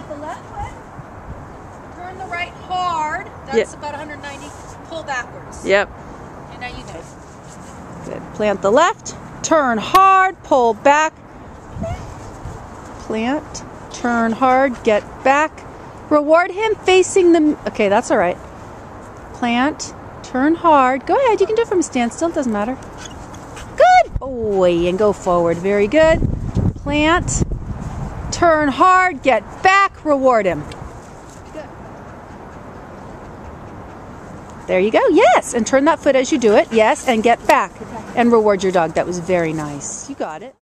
the left foot. Turn the right hard. That's about 190. Pull backwards. Yep. And now you know. Good. Plant the left. Turn hard. Pull back. Plant. Turn hard. Get back. Reward him facing the... Okay, that's all right. Plant. Turn hard. Go ahead. You can do it from a standstill. It doesn't matter. Good. Boy, and go forward. Very good. Plant. Turn hard. Get back. Reward him. Good. There you go. Yes. And turn that foot as you do it. Yes. And get back. And reward your dog. That was very nice. You got it.